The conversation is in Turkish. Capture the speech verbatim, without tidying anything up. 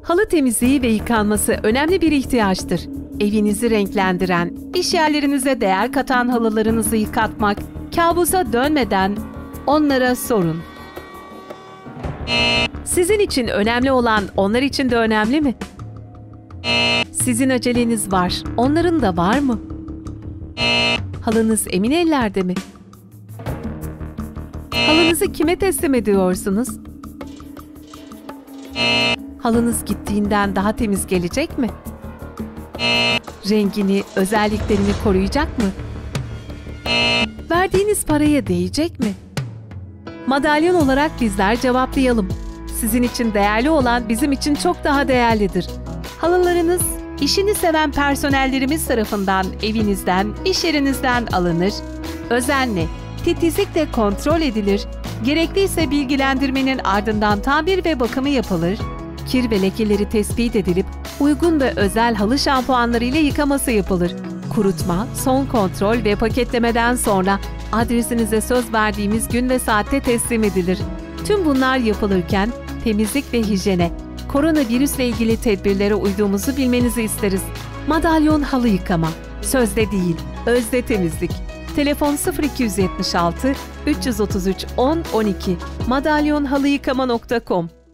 Halı temizliği ve yıkanması önemli bir ihtiyaçtır. Evinizi renklendiren, iş yerlerinize değer katan halılarınızı yıkatmak, kabusa dönmeden onlara sorun. Sizin için önemli olan onlar için de önemli mi? Sizin aceleniz var, onların da var mı? Halınız emin ellerde mi? Halınızı kime teslim ediyorsunuz? Halınız gittiğinden daha temiz gelecek mi? Rengini, özelliklerini koruyacak mı? Verdiğiniz paraya değecek mi? Madalyon olarak bizler cevaplayalım. Sizin için değerli olan bizim için çok daha değerlidir. Halılarınız, işini seven personellerimiz tarafından evinizden, iş yerinizden alınır, özenle, titizlikle kontrol edilir, gerekliyse bilgilendirmenin ardından tamir ve bakımı yapılır, kir ve lekeleri tespit edilip uygun ve özel halı şampuanları ile yıkaması yapılır. Kurutma, son kontrol ve paketlemeden sonra adresinize söz verdiğimiz gün ve saatte teslim edilir. Tüm bunlar yapılırken temizlik ve hijyene, koronavirüsle ilgili tedbirlere uyduğumuzu bilmenizi isteriz. Madalyon halı yıkama, sözde değil, özde temizlik. Telefon sıfır iki yetmiş altı üç yüz otuz üç on on iki madalyonhalıyıkama nokta com